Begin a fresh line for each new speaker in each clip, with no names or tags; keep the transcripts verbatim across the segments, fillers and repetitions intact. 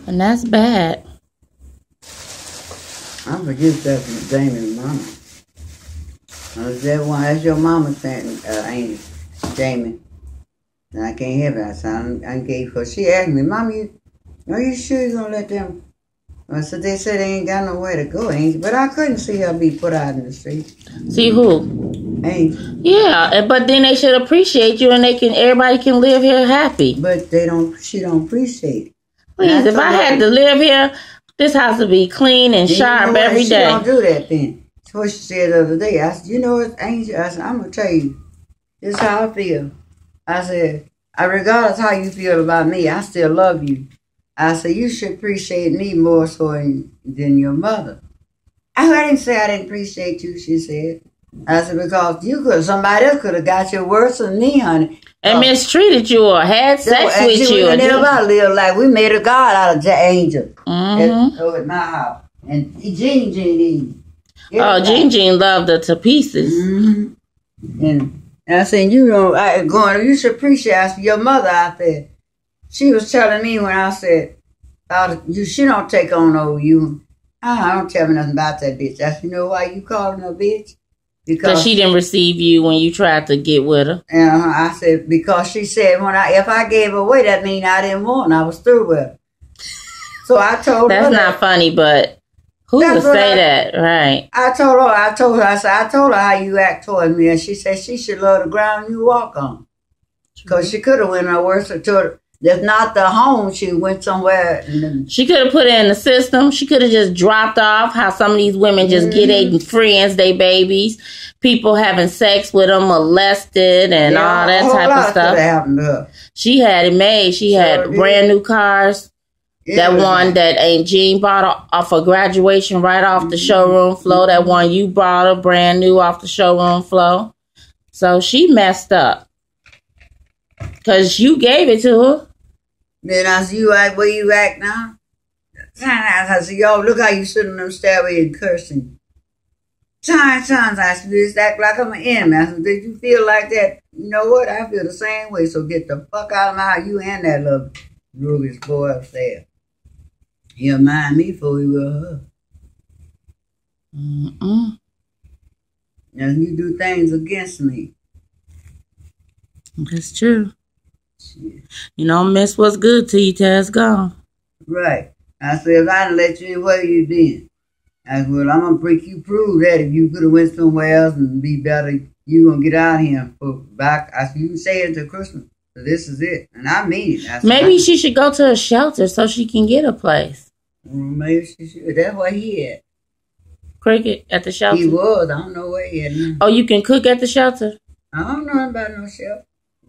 And that's bad.
I forget that from Jamie's mama. Uh, that one, that's your mama saying, uh, ain't it, Jamie? And I can't help it. I said, I gave her. She asked me, Mom, you, are you sure you're going to let them? I said, they said they ain't got nowhere to go, ain't it? But I couldn't see her be put out in the street.
See who?
Ain't.
Yeah, but then they should appreciate you and they can, everybody can live here happy.
But they don't, she don't appreciate it.
Please, if I had to live here, this house would be clean and sharp
you know
every
she
day.
She don't do that then. That's what she said the other day. I said, you know what, Angel? I said, I'm going to tell you, this is how I feel. I said, I, regardless how you feel about me, I still love you. I said, you should appreciate me more so than, than your mother. I, I didn't say I didn't appreciate you, she said. I said, because you could, somebody else could have got you worse than me, honey.
And uh, mistreated you or had sex
so,
with
she
you.
We never lived like we made a god out of Angel.
Mm-hmm.
At, at my house. And Jean Jean.
Oh, Jean Jean loved her to pieces.
Mm-hmm. And, and I said, you know, I, going, you should appreciate I said, your mother out there. She was telling me when I said, oh, you, she don't take on over you. I don't tell me nothing about that bitch. I said, you know why you calling her a bitch?
Because she didn't receive you when you tried to get with her.
And uh, I said, because she said, when I if I gave her away, that mean I didn't want her. I was through with her. So I told
That's
her.
That's not funny, but who would say I, that? Right.
I told her, I told her, I said, I told her how you act towards me. And she said she should love the ground you walk on. Because she could have went her worse to If not the home, she went somewhere. And
she could have put it in the system. She could have just dropped off how some of these women just mm-hmm. get their friends, they babies, people having sex with them, molested, and yeah, all that type of stuff.
Happened to her.
She had it made. She sure had did. brand new cars. Yeah, that one that Aunt Jean bought off of graduation right off the mm-hmm. showroom floor. That one you bought her brand new off the showroom floor. So she messed up. Because you gave it to her.
Then I see you act where you act now. I said, yo, look how you sit on them stairway and cursing. Times, times I said, just act like I'm an enemy. I said, did you feel like that? You know what? I feel the same way. So get the fuck out of my house. You and that little roguish boy upstairs. He'll mind me before he will her.
Mm-mm.
And you do things against me.
That's true. Shit. You don't miss what's good till you till it's gone.
Right. I said, if I didn't let you in, where you been? I said, well, I'm going to break you prove that if you could have went somewhere else and be better, you going to get out here for back. I said, you can say it to Christmas. So this is it. And I mean it. I said,
maybe
I,
she should go to a shelter so she can get a place.
Well, maybe she should. That's where he at.
Cricket at the shelter?
He was. I don't know where he at now.
Oh, you can cook at the shelter?
I don't know about no shelter.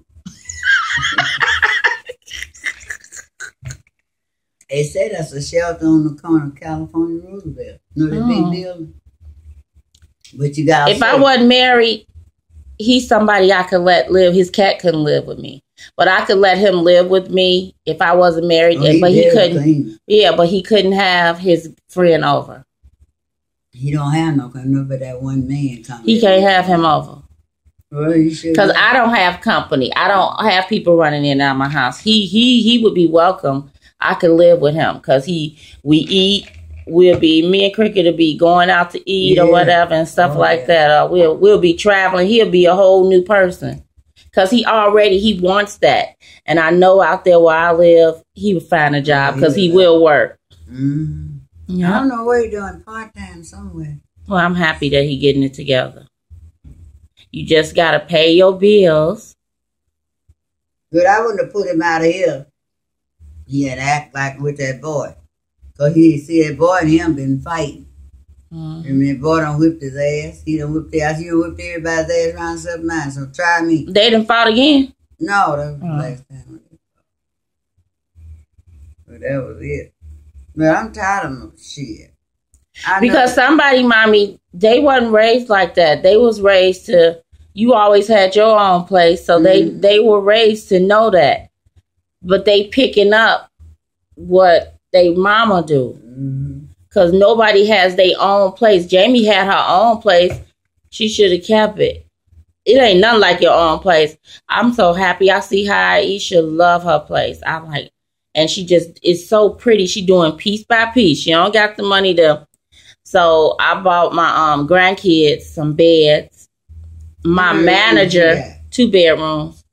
They said that's a shelter on the corner of California Roosevelt. You know the oh. big building? But you got.
If I wasn't married, he's somebody I could let live. His cat couldn't live with me. But I could let him live with me if I wasn't married.
Oh, he
but he couldn't.
Clean.
Yeah, but he couldn't have his friend over.
He don't have no company, but that one man coming.
He can't have him over.
Well, you should.
Because I don't have company. I don't have people running in and out of my house. He he he would be welcome. I could live with him because he we eat. We'll be me and Cricket will be going out to eat yeah. or whatever and stuff oh, like yeah. that. Or we'll we'll be traveling. He'll be a whole new person. Because he already, he wants that. And I know out there where I live, he would find a job because he will work.
Mm-hmm.
Yeah.
I don't know what he's doing part-time somewhere.
Well, I'm happy that he getting it together. You just got to pay your bills.
But I wouldn't have put him out of here. He had to act like with that boy. Because he see that boy and him been fighting. Mm-hmm. And that boy done whipped his ass. He done whipped his ass. He done whipped everybody's ass around seven miles. So try me.
They done fought again?
No, that was the mm-hmm. last time. But that was it. But I'm tired of no shit. I
because know. Somebody, mommy, they wasn't raised like that. They was raised to, you always had your own place. So mm-hmm. they, they were raised to know that. But they picking up what they mama do. Mm-hmm. Because nobody has their own place. Jamie had her own place. She should have kept it. It ain't nothing like your own place. I'm so happy. I see how Aisha love her place. I'm like, And she just is so pretty. She doing piece by piece. She don't got the money to. So I bought my um grandkids some beds. My mm-hmm. manager, yeah. two bedrooms.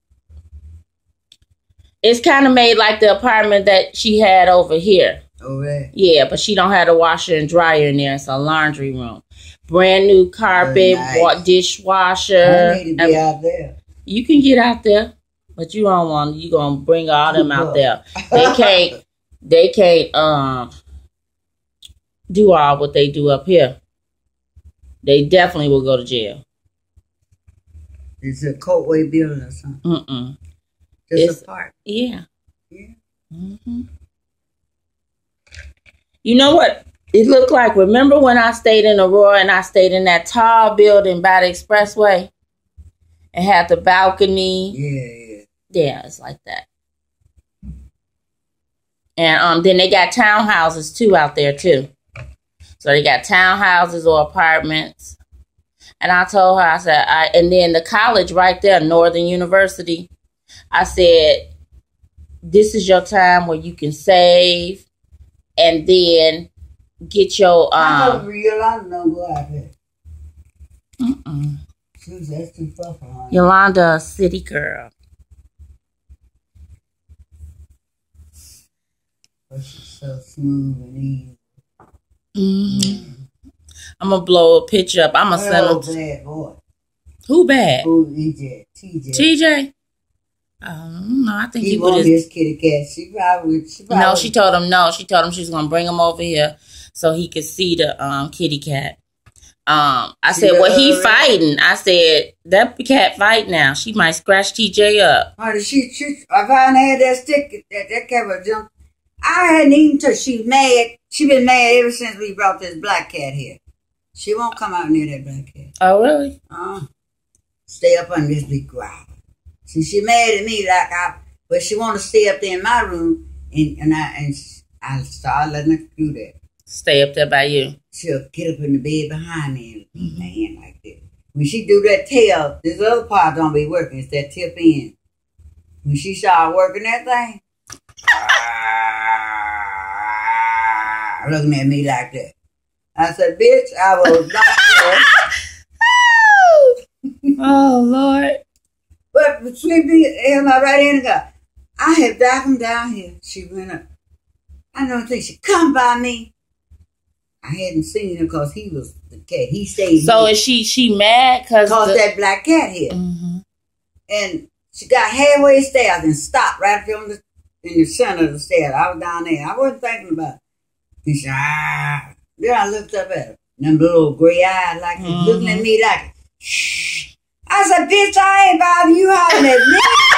It's kind of made like the apartment that she had over here.
Oh, right.
Yeah, but she don't have a washer and dryer in there. It's a laundry room. Brand new carpet, nice. Dishwasher.
I need to be out there.
You can get out there. But you don't want, you gonna bring all them out there. They can't, they can't um do all what they do up here. They definitely will go to jail.
It's a Courtway building or something.
Mm-mm.
Just
it's,
a park.
Yeah.
Yeah.
Mm-hmm. You know what it looked like? Remember when I stayed in Aurora and I stayed in that tall building by the expressway? And had the balcony.
Yeah, yeah.
Yeah, it's like that. And um, then they got townhouses too out there too. So they got townhouses or apartments. And I told her, I said, I, and then the college right there, Northern University, I said, this is your time where you can save and then get your. Um,
I know Yolanda don't go out there.
Mm-mm.
That's too far for her.
Yolanda, a city girl.
But she's so smooth and easy.
Mm-hmm. Mm-hmm. I'm gonna blow a picture up. I'm gonna send
oh,
them.
Bad boy.
Who bad?
Who E J? T J.
T J. Um, no, I think
he,
he
won't
would
his kitty cat. She probably, she probably.
No, she told him no. She told him she was gonna bring him over here so he could see the um kitty cat. Um, I she said, well, he fighting. I said, that cat fight now. She might scratch T J up.
Oh, she, she, if I hadn't had that stick, that, that cat would jump. I hadn't even touched. She's mad. She been mad ever since we brought this black cat here. She won't come out near that black cat.
Oh, really?
Uh, stay up on this big growl. See, she mad at me like I, but she want to stay up there in my room, and, and I and I started letting her do that.
Stay up there by you.
She'll get up in the bed behind me and lean my hand like that. When she do that tail, this other part don't be working. It's that tip end. When she started working that thing, looking at me like that. I said, bitch, I was not there.
Oh, Lord.
But between me and my right hand guy, I had backed him down here. She went up. I don't think she come by me. I hadn't seen him because he was the cat. He stayed
So
here.
is she she mad because
Because
the...
that black cat here.
Mm-hmm.
And she got halfway stairs and stopped right up on the, in the center of the stairs. I was down there. I wasn't thinking about it. He said, ah. Then I looked up at her. Them little gray eyes like mm-hmm. looking at me like, shh. I said, bitch, I ain't bothering you hollering at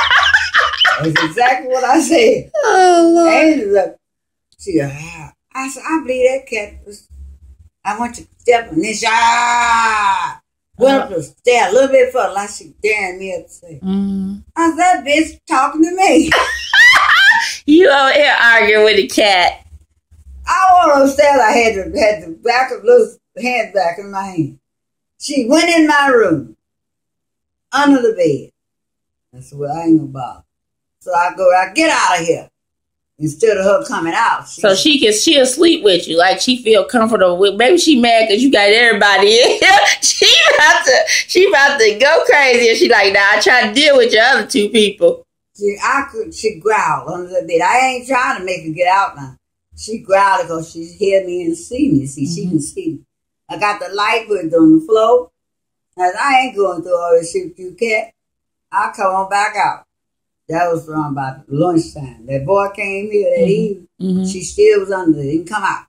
me. That's exactly what I said.
Oh, Lord.
And look, she said, ah. I said, I believe that cat was, I went to step and then she, ah. Went up the stair a little bit further like she daring me up to say. Mm-hmm. I said, that bitch talking to me.
You over here arguing with the cat.
I went upstairs. I had the, had the back of little hand back in my hand. She went in my room, under the bed. I said, well, I ain't gonna bother. So I go, I get out of here. Instead of her coming out. She,
so she can, she'll sleep with you. Like she feel comfortable with, maybe she mad because you got everybody in here. she about to, she about to go crazy. And she like, nah, I try to deal with your other two people.
She, I could, she growled under the bed. I ain't trying to make her get out now. She growled because she hear me and see me. See, mm-hmm. She can see me. I got the light switch on the floor. And I ain't going through all this shit with you, cat. I'll come on back out. That was around about lunchtime. That boy came here that mm-hmm. evening. Mm-hmm. She still was under there. Didn't come out.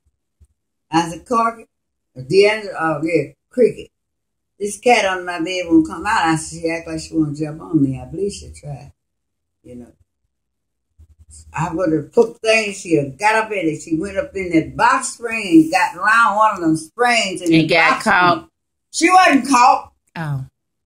I said, Corky, at the end of, oh, yeah, Cricket. This cat under my bed won't come out. I said, she act like she want to jump on me. I believe she tried. You know. I would have put things, she got up in it. She went up in that box spring and got around one of them springs. And,
and got caught.
Spring. She wasn't caught.
Oh.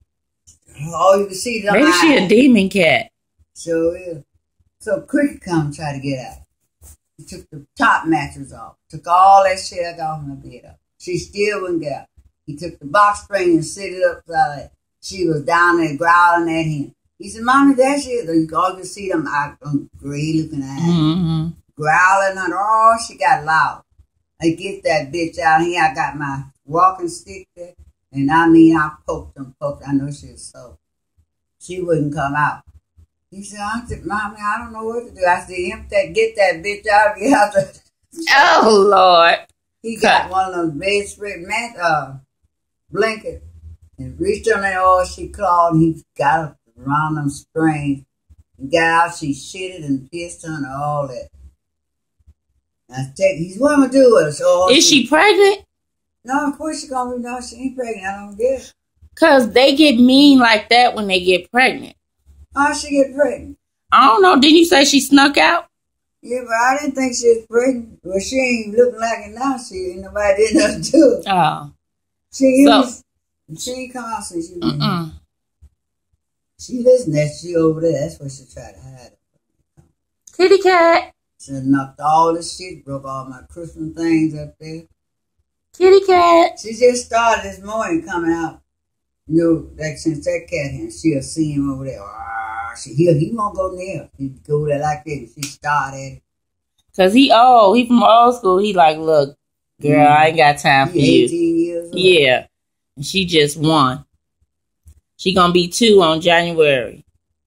Oh, you can see them.
Maybe eyes. She a demon cat.
So, yeah. So Cricket come and try to get out. He took the top mattress off. Took all that shit off my bed up. She still wouldn't get out. He took the box spring and set it up so that she was down there growling at him. He said, Mommy, that's it. You all can see them out, um, gray looking eyes.
Mm-hmm.
Growling on her. Oh, she got loud. I get that bitch out here. I got my walking stick there. And I mean, I poked and poked. I know she was so. She wouldn't come out. He said, Auntie, Mommy, I don't know what to do. I said, Imp that, get that bitch out of here.
Oh, Lord.
He got one of those bedspread mat, uh, blanket and reached on there. Oh, she clawed. And he got around them springs. He got out. She shitted and pissed on her, all that. I take, he's what I'm going to do with her. So, oh,
Is she, she pregnant?
No, of course she going to be. No, she ain't pregnant. I don't get it.
Because they get mean like that when they get pregnant.
How she get pregnant?
I don't know. Didn't you say she snuck out?
Yeah, but I didn't think she was pregnant. Well, she ain't looking like it now. She ain't nobody did nothing to her.
Oh.
She
so,
was, she ain't come out since she was
mm-mm.
She listened that she over there. That's what she tried to hide.
Kitty cat.
She knocked all the shit, broke all my Christmas things up there.
Kitty cat.
She just started this morning coming out. You know, like since that cat here, she'll see him over there. She, he, he won't go near. He go there like that. She started.
Cause he old. He from old school. He like, look, girl, mm. I ain't got time for
he
you.
eighteen years old.
Yeah. And she just won. She gonna be two on January.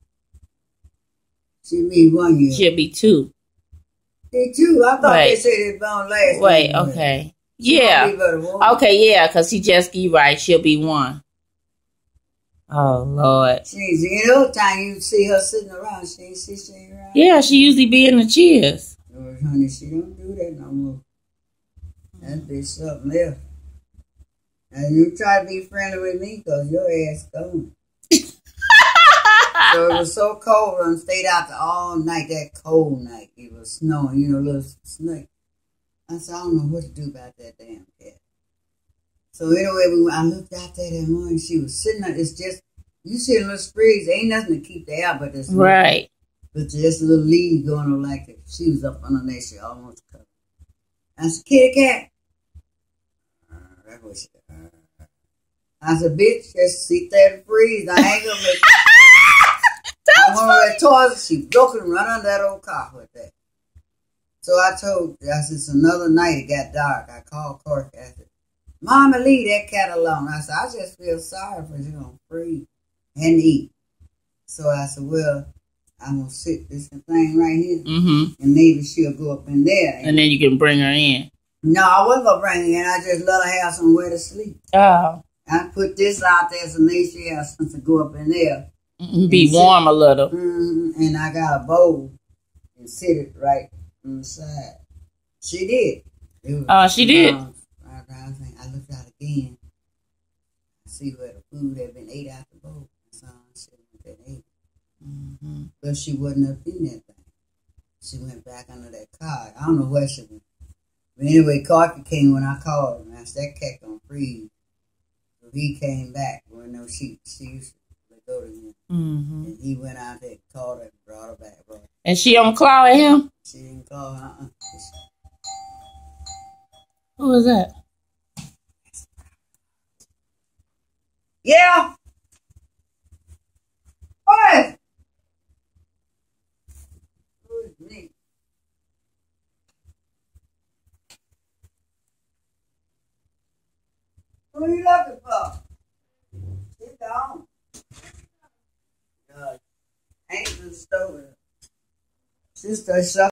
She'll be one year.
She'll be two.
She two. I thought
wait.
they said it born last.
Wait.
Year.
Okay. Yeah. Okay. Yeah. Cause he just you right. She'll be one. Oh, Lord.
Jeez, you know, time you see her sitting around, she ain't see she around.
Yeah, she usually be in the cheers.
Lord, honey, she don't do that no more. That bitch something else. And you try to be friendly with me because your ass gone. So it was so cold and stayed out there all night, that cold night. It was snowing, you know, little snake. I said, I don't know what to do about that damn cat. So anyway, when I looked out there that morning, she was sitting there. It's just, you see a little sprigs. Ain't nothing to keep the air, but this
right.
But just a little leaf going on like that. She was up under there. She almost covered. I said, kitty cat. Uh, that was uh, I said, bitch, just sit there and freeze. I ain't gonna make I'm on that toilet. She broke and run under that old car with that. So I told, I said, it's another night. It got dark. I called Cork. I said, Mama, leave that cat alone. I said, I just feel sorry for you on free and eat. So I said, well, I'm going to sit this thing right here.
Mm-hmm.
And maybe she'll go up in there.
And, and then you can bring her in.
No, I wasn't going to bring her in. I just let her have somewhere to sleep.
Oh.
I put this out there so maybe she has something to go up in there.
Mm-hmm. Be warm sit. a little.
Mm-hmm. And I got a bowl and sit it right on the side. She did.
Oh, uh, she did.
Um, I looked out again. I see where the food had been ate out the bowl. So she went and ate it. Mm-hmm. But she wasn't up in that thing. She went back under that car. I don't know where she went. But anyway, Carter came when I called him. I said, that cat gonna freeze. So he came back. Well, no, she, she used to go to him. Mm-hmm. And he went out there and called her and brought her back. Brought her.
And she don't claw at him?
She didn't call her. Uh-uh.
Who was that?
Yeah. What? Who's me? Who are you looking for? Sit down. God. Ain't the stove. Sister,